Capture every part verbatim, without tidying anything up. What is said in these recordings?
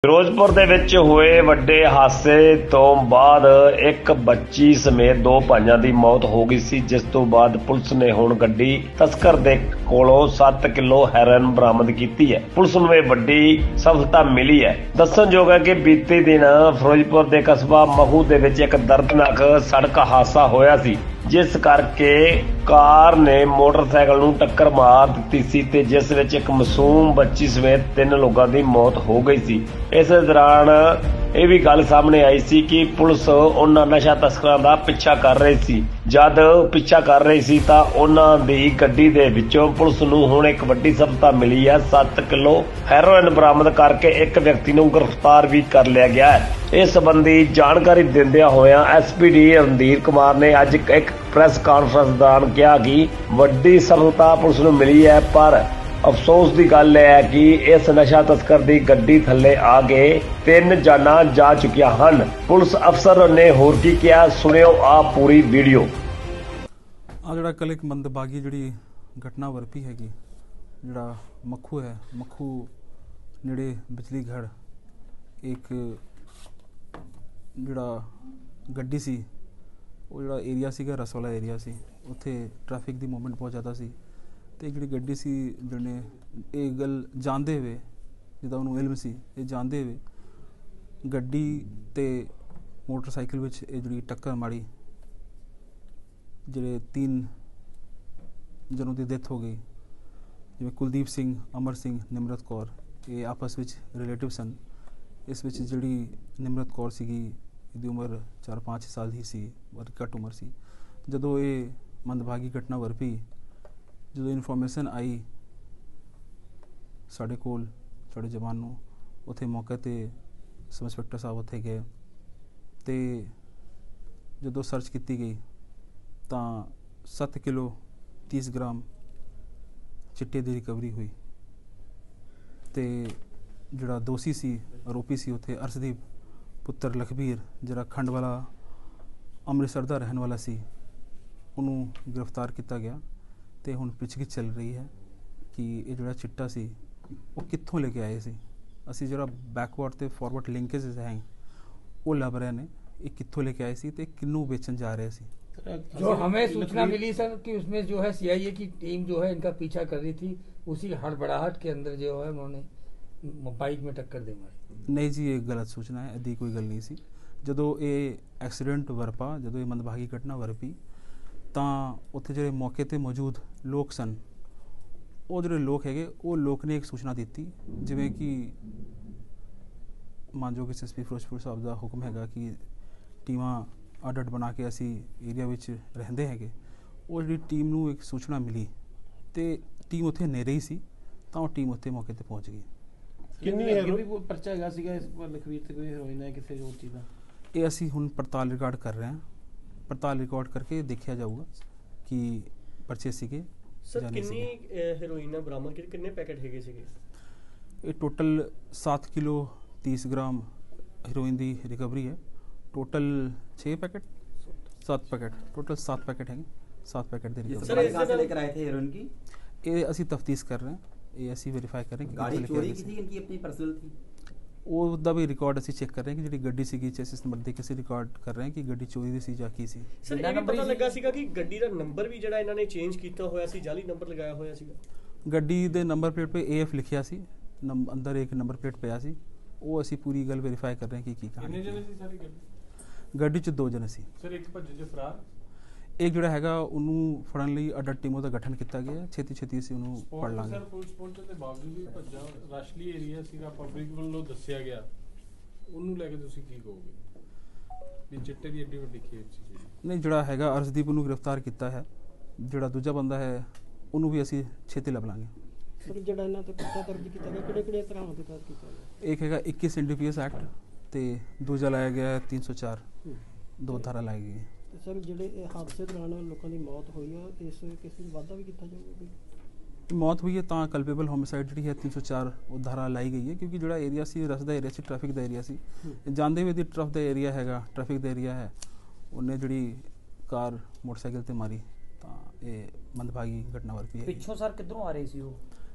ਫਿਰੋਜ਼ਪੁਰ ਦੇ ਵਿੱਚ ਹੋਏ ਵੱਡੇ ਹਾਦਸੇ ਤੋਂ ਬਾਅਦ ਇੱਕ ਬੱਚੀ ਸਮੇਤ ਦੋ ਭਾਈਆਂ ਦੀ ਮੌਤ ਹੋ ਗਈ ਸੀ, ਜਿਸ ਤੋਂ ਬਾਅਦ ਪੁਲਿਸ ਨੇ ਹੁਣ ਗੱਡੀ ਤਸਕਰ ਦੇ ਕੋਲੋਂ ਸੱਤ ਕਿਲੋ ਹੈਰੋਇਨ ਬਰਾਮਦ ਕੀਤੀ ਹੈ। ਪੁਲਿਸ ਨੂੰ ਇਹ ਵੱਡੀ ਸਫਲਤਾ ਮਿਲੀ ਹੈ। ਦੱਸਣਯੋਗ ਹੈ ਕਿ ਬੀਤੇ ਦਿਨ ਫਿਰੋਜ਼ਪੁਰ ਦੇ ਕਸਬਾ ਮਹੂ ਦੇ ਵਿੱਚ ਇੱਕ ਦਰਦਨਾਕ ਸੜਕ ਹਾਦਸਾ ਹੋਇਆ ਸੀ, ਜਿਸ ਕਰਕੇ ਕਾਰ ਨੇ ਮੋਟਰਸਾਈਕਲ ਨੂੰ ਟੱਕਰ ਮਾਰ ਦਿੱਤੀ ਸੀ ਤੇ ਜਿਸ ਵਿੱਚ ਇੱਕ ਮਾਸੂਮ ਬੱਚੀ ਸਮੇਤ ਤਿੰਨ ਲੋਕਾਂ ਦੀ ਮੌਤ ਹੋ ਗਈ ਸੀ। ਇਸ ਦੌਰਾਨ ਇਹ ਵੀ ਗੱਲ ਸਾਹਮਣੇ ਆਈ ਸੀ ਕਿ ਪੁਲਿਸ ਉਹਨਾਂ ਨਸ਼ਾ ਤਸਕਰਾਂ ਦਾ ਪਿੱਛਾ ਕਰ ਰਹੀ ਸੀ। ਜਦ ਪਿੱਛਾ ਕਰ ਰਹੀ ਸੀ ਤਾਂ ਉਹਨਾਂ ਦੀ ਗੱਡੀ ਦੇ ਵਿੱਚੋਂ ਪੁਲਿਸ ਨੂੰ ਹੁਣ ਇੱਕ ਵੱਡੀ ਸਫਲਤਾ ਮਿਲੀ ਹੈ। ਸੱਤ ਕਿਲੋ ਹੈਰੋਇਨ ਬਰਾਮਦ ਕਰਕੇ ਇੱਕ ਵਿਅਕਤੀ ਨੂੰ ਗ੍ਰਿਫਤਾਰ ਵੀ ਕਰ ਲਿਆ ਗਿਆ ਹੈ। ਇਸ ਸੰਬੰਧੀ ਜਾਣਕਾਰੀ ਦਿੰਦਿਆਂ ਹੋਇਆਂ S P D Randhir Kumar ਨੇ ਅੱਜ ਇੱਕ ਪ੍ਰੈਸ ਕਾਨਫਰੰਸ ਦੌਰਾਨ ਕਿਹਾ ਕਿ ਵੱਡੀ ਸਫਲਤਾ ਪੁਲਿਸ ਨੂੰ ਮਿਲੀ ਹੈ, ਪਰ ਅਫਸੋਸ ਦੀ ਗੱਲ ਹੈ ਕਿ ਇਸ ਨਸ਼ਾ ਤਸਕਰ ਦੀ ਗੱਡੀ ਥੱਲੇ ਆ ਕੇ ਤਿੰਨ ਜਾਨਾਂ ਜਾ ਚੁੱਕੀਆਂ ਹਨ। ਪੁਲਿਸ ਅਫਸਰ ਨੇ ਹੋਰ ਕੀ ਕਿਹਾ, ਸੁਣਿਓ ਆ ਪੂਰੀ ਵੀਡੀਓ। ਆ ਜਿਹੜਾ ਕੱਲ ਇੱਕ ਮੰਦਭਾਗੀ ਜਿਹੜੀ ਘਟਨਾ ਵਾਪਰੀ ਹੈਗੀ, ਜਿਹੜਾ ਮੱਖੂ ਹੈ, ਮੱਖੂ ਨੇੜੇ ਬਿਜਲੀ ਘਰ ਇੱਕ ਜਿਹੜਾ ਗੱਡੀ ਸੀ, ਉਹ ਜਿਹੜਾ ਏਰੀਆ ਸੀਗਾ ਰਸ ਵਾਲਾ ਏਰੀਆ ਸੀ, ਉੱਥੇ ਟ੍ਰੈਫਿਕ ਦੀ ਮੂਵਮੈਂਟ ਬਹੁਤ ਜ਼ਿਆਦਾ ਸੀ ਤੇ ਜਿਹੜੀ ਗੱਡੀ ਸੀ ਜਿਹਨੇ ਇਹ ਗੱਲ ਜਾਣਦੇ ਹੋਏ, ਜਿੱਦਾਂ ਉਹਨੂੰ ਇਲਮ ਸੀ, ਇਹ ਜਾਣਦੇ ਹੋਏ ਗੱਡੀ ਤੇ ਮੋਟਰਸਾਈਕਲ ਵਿੱਚ ਇਹ ਜਿਹੜੀ ਟੱਕਰ ਮਾਰੀ, ਜਿਹੜੇ ਤਿੰਨ ਜਨੋਂ ਦੀ ਡੈਥ ਹੋ ਗਈ, ਜਿਵੇਂ ਕੁਲਦੀਪ ਸਿੰਘ, ਅਮਰ ਸਿੰਘ, ਨਿਮਰਤ ਕੌਰ, ਇਹ ਆਪਸ ਵਿੱਚ ਰਿਲੇਟਿਵ ਸਨ। ਇਸ ਵਿੱਚ ਜਿਹੜੀ ਨਿਮਰਤ ਕੌਰ ਸੀਗੀ, ਇਹਦੀ ਉਮਰ ਚਾਰ ਪੰਜ ਸਾਲ ਹੀ ਸੀ, ਬਹੁਤ ਘੱਟ ਉਮਰ ਸੀ। ਜਦੋਂ ਇਹ ਮੰਦਭਾਗੀ ਘਟਨਾ ਵਾਪਰੀ, ਜਦੋਂ ਇਨਫੋਰਮੇਸ਼ਨ ਆਈ ਸਾਡੇ ਕੋਲ, ਸਾਡੇ ਜਵਾਨ ਨੂੰ, ਉੱਥੇ ਮੌਕੇ 'ਤੇ ਸਬ ਇੰਸਪੈਕਟਰ ਸਾਹਿਬ ਉੱਥੇ ਗਏ ਅਤੇ ਜਦੋਂ ਸਰਚ ਕੀਤੀ ਗਈ ਤਾਂ ਸੱਤ ਕਿਲੋ ਤੀਸ ਗ੍ਰਾਮ ਚਿੱਟੇ ਦੀ ਰਿਕਵਰੀ ਹੋਈ ਅਤੇ ਜਿਹੜਾ ਦੋਸ਼ੀ ਸੀ, ਆਰੋਪੀ ਸੀ ਉੱਥੇ ਅਰਸ਼ਦੀਪ ਪੁੱਤਰ ਲਖਬੀਰ, ਜਿਹੜਾ ਖੰਡ ਵਾਲਾ ਅੰਮ੍ਰਿਤਸਰ ਦਾ ਰਹਿਣ ਵਾਲਾ ਸੀ, ਉਹਨੂੰ ਗ੍ਰਿਫਤਾਰ ਕੀਤਾ ਗਿਆ ਅਤੇ ਹੁਣ ਪੁੱਛਗਿੱਛ ਚੱਲ ਰਹੀ ਹੈ ਕਿ ਇਹ ਜਿਹੜਾ ਚਿੱਟਾ ਸੀ ਉਹ ਕਿੱਥੋਂ ਲੈ ਕੇ ਆਏ ਸੀ। ਅਸੀਂ ਜਿਹੜਾ ਬੈਕਵਰਡ ਅਤੇ ਫਾਰਵਰਡ ਲਿੰਕੇजेस ਹੈ ਉਹ ਲੱਭ ਰਹੇ ਨੇ, ਇਹ ਕਿੱਥੋਂ ਲੈ ਕੇ आए सी तो किन्नू बेचन जा रहे सी। जो हमें सूचना मिली सर कि उसमें जो है सी आई ए की टीम जो है इनका पीछा कर रही थी, उसी हड़बड़ाहट के अंदर जो है उन्होंने बाइक में टक्कर दे मारी। नहीं जी, ये गलत सूचना है, इदी कोई गल नहीं सी। ਜਦੋਂ ਇਹ ਐਕਸੀਡੈਂਟ ਵਰਪਾ, ਜਦੋਂ ਇਹ ਮੰਦਭਾਗੀ ਘਟਨਾ ਵਰਪੀ ਤਾਂ ਉੱਥੇ ਜਿਹੜੇ ਮੌਕੇ 'ਤੇ ਮੌਜੂਦ ਲੋਕ ਸਨ, ਉਹ ਜਿਹੜੇ ਲੋਕ ਹੈਗੇ ਉਹ ਲੋਕ ਨੇ ਇੱਕ ਸੂਚਨਾ ਦਿੱਤੀ, ਜਿਵੇਂ ਕਿ ਮਾਨਯੋਗ ਐਸ ਐਸ ਪੀ ਫਿਰੋਜ਼ਪੁਰ ਸਾਹਿਬ ਦਾ ਹੁਕਮ ਹੈਗਾ ਕਿ ਟੀਮਾਂ ਅੱਡ ਅੱਡ ਬਣਾ ਕੇ ਅਸੀਂ ਏਰੀਆ ਵਿੱਚ ਰਹਿੰਦੇ ਹੈਗੇ। ਉਹ ਜਿਹੜੀ ਟੀਮ ਨੂੰ ਇੱਕ ਸੂਚਨਾ ਮਿਲੀ ਅਤੇ ਟੀਮ ਉੱਥੇ ਨੇੜੇ ਹੀ ਸੀ, ਤਾਂ ਉਹ ਟੀਮ ਉੱਥੇ ਮੌਕੇ 'ਤੇ ਪਹੁੰਚ ਗਈ। ਕਿੰਨੀ ਵੀ ਕੋਈ ਪਰਚਾ ਹੈਗਾ ਸੀਗਾ ਇਸ ਪਰ ਲਖਵੀਰ ਤੇ ਕੋਈ ਹੈਰੋਇਨ ਹੈ ਕਿਸੇ ਹੋਰ ਚੀਜ਼ ਦਾ? ਇਹ ਅਸੀਂ ਹੁਣ ਪੜਤਾਲ ਰਿਕਾਰਡ ਕਰ ਰਹੇ ਹਾਂ, ਪੜਤਾਲ ਰਿਕਾਰਡ ਕਰਕੇ ਦੇਖਿਆ ਜਾਊਗਾ ਕਿ ਪਰਚੇ ਸੀਗੇ। ਸਰ ਕਿੰਨੀ ਹੈਰੋਇਨ ਬਰਾਮਦ ਕੀਤੀ, ਕਿੰਨੇ ਪੈਕੇਟ ਹੈਗੇ ਸੀਗੇ? ਇਹ ਟੋਟਲ ਸੱਤ ਕਿਲੋ तीस ग्राम हीरोइन की रिकवरी है। टोटल छः पैकेट सात पैकेट टोटल सात पैकेट हैं, सात पैकेट दे सर कहाँ से लेकर आए थे हीरोइन की? ये असी तफ्तीश कर रहे हैं, ये असी वेरीफाई कर रहे हैं कि गाड़ी चोरी की थी, इनकी अपनी पर्सनल थी। ਉਹਦਾ ਵੀ ਰਿਕਾਰਡ ਅਸੀਂ ਚੈੱਕ ਕਰ ਰਹੇ ਹਾਂ ਕਿ ਜਿਹੜੀ ਗੱਡੀ ਸੀਗੀ ਚੈਸਿਸ ਨੰਬਰ ਦੇ ਕੇ ਅਸੀਂ ਰਿਕਾਰਡ ਕਰ ਰਹੇ ਹਾਂ ਕਿ ਗੱਡੀ ਚੋਰੀ ਦੀ ਸੀ ਜਾਂ ਕੀ ਸੀ। ਸਰ ਇਹ ਵੀ ਪਤਾ ਲੱਗਾ ਸੀਗਾ ਕਿ ਗੱਡੀ ਦਾ ਨੰਬਰ ਵੀ ਜਿਹੜਾ ਇਹਨਾਂ ਨੇ ਚੇਂਜ ਕੀਤਾ ਹੋਇਆ ਸੀ, ਜਾਲੀ ਨੰਬਰ ਲਗਾਇਆ ਹੋਇਆ ਸੀਗਾ। ਗੱਡੀ ਦੇ ਨੰਬਰ ਪਲੇਟ 'ਤੇ ਏ ਐਫ ਲਿਖਿਆ ਸੀ, ਅੰਦਰ ਇੱਕ ਨੰਬਰ ਪਲੇਟ ਪਿਆ ਸੀ। ਉਹ ਅਸੀਂ ਪੂਰੀ ਗੱਲ ਵੈਰੀਫਾਈ ਕਰ ਰਹੇ ਹਾਂ ਕਿ ਕੀ ਕਹਾਣੀ। ਕਿੰਨੇ ਜਣੇ ਸੀ ਸਾਰੀ ਗੱਡੀ? ਗੱਡੀ 'ਚ ਦੋ ਜਣੇ ਸੀ ਸਰ। ਇੱਕ ਭੱਜੇ ਜੋ ਫਰਾਰ, ਇੱਕ ਜਿਹੜਾ ਹੈਗਾ ਉਹਨੂੰ ਫੜਨ ਲਈ ਅੱਡ ਟੀਮੋਂ ਦਾ ਗਠਨ ਕੀਤਾ ਗਿਆ, ਛੇਤੀ ਛੇਤੀ ਅਸੀਂ ਉਹਨੂੰ ਫੜ ਲਾਂਗੇ। ਸਰ ਪੁਲਿਸ ਪਹੁੰਚਣ ਦੇ ਬਾਵਜੂਦ ਵੀ ਭੱਜਾ ਰਾਸ਼ਲੀ ਏਰੀਆ ਸੀਗਾ, ਪਬਲਿਕ ਵੱਲੋਂ ਦੱਸਿਆ ਗਿਆ, ਉਹਨੂੰ ਲੈ ਕੇ ਤੁਸੀਂ ਕੀ ਕਹੋਗੇ ਵੀ ਚਿੱਟੇ ਦੀ ਏਡੀ ਵੱਡੀ ਖੇਪ ਸੀ? ਨਹੀਂ, ਜਿਹੜਾ ਹੈਗਾ ਅਰਸ਼ਦੀਪ ਨੂੰ ਗ੍ਰਿਫਤਾਰ ਕੀਤਾ ਹੈ, ਜਿਹੜਾ ਦੂਜਾ ਬੰਦਾ ਹੈ ਉਹਨੂੰ ਵੀ ਅਸੀਂ ਛੇਤੀ ਲੱਭ ਲਾਂਗੇ। ਸਰ ਜਿਹੜਾ ਇਹਨਾਂ ਤੇ ਪਰਚਾ ਦਰਜ ਕੀਤਾ ਗਿਆ, ਕਿਹੜੇ ਕਿਹੜੇ ਤਰ੍ਹਾਂ ਦੇ ਤਹਿਤ ਕੀਤਾ ਗਿਆ? ਇੱਕ ਹੈਗਾ ਇੱਕੀਸ N D P S act ਤੇ ਦੂਜਾ ਲਾਇਆ ਗਿਆ ਤਿੰਨ ਸੌ ਚਾਰ, ਦੋ ਧਾਰਾ ਲਾਈ ਗਈ। ਤੇ ਸਰ ਜਿਹੜੇ ਇਹ ਹਾਦਸੇ ਦੌਰਾਨ ਲੋਕਾਂ ਦੀ ਮੌਤ ਹੋਈ ਆ, ਇਸ ਕਿਸੇ ਨੂੰ ਵਾਧਾ ਵੀ ਕੀਤਾ ਜਾਊਗਾ? ਮੌਤ ਹੋਈ ਹੈ ਤਾਂ ਕਲਪੇਬਲ ਹੋਮਿਸਾਈਡ ਜਿਹੜੀ ਹੈ ਤਿੰਨ ਸੌ ਚਾਰ ਉਹ ਧਾਰਾ ਲਾਈ ਗਈ ਹੈ, ਕਿਉਂਕਿ ਜਿਹੜਾ ਏਰੀਆ ਸੀ ਰਸ ਦਾ ਏਰੀਆ ਸੀ, ਟ੍ਰੈਫਿਕ ਦਾ ਏਰੀਆ ਸੀ, ਜਾਂਦੇ ਹੋਏ ਦੀ ਟਰਫ ਦਾ ਏਰੀਆ ਹੈਗਾ, ਟ੍ਰੈਫਿਕ ਦਾ ਏਰੀਆ ਹੈ, ਉਹਨੇ ਜਿਹੜੀ ਕਾਰ ਮੋਟਰਸਾਈਕਲ 'ਤੇ ਮਾਰੀ ਤਾਂ ਇਹ ਮੰਦਭਾਗੀ ਘਟਨਾ ਵਾਪਰੀ ਹੈ। ਪਿੱਛੋਂ ਸਰ ਕਿੱਧਰੋਂ ਆ ਰਹੇ ਸੀ ਉਹ?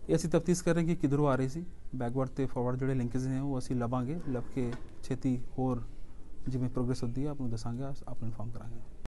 ਇਹ ਅਸੀਂ ਤਫਤੀਸ਼ ਕਰ ਰਹੇ ਕਿ ਕਿੱਧਰੋਂ ਆ ਰਹੀ ਸੀ। ਬੈਕਵਰਡ ਤੇ ਫਾਰਵਰਡ ਜਿਹੜੇ ਲਿੰਕੇਜ ਨੇ ਉਹ ਅਸੀਂ ਲੱਭਾਂਗੇ, ਲੱਭ ਕੇ ਛੇਤੀ ਹੋਰ ਜਿਵੇਂ ਪ੍ਰੋਗਰੈਸ ਹੁੰਦੀ ਹੈ ਆਪ ਨੂੰ ਦੱਸਾਂਗੇ, ਆਪ ਨੂੰ ਇਨਫੋਰਮ ਕਰਾਂਗੇ।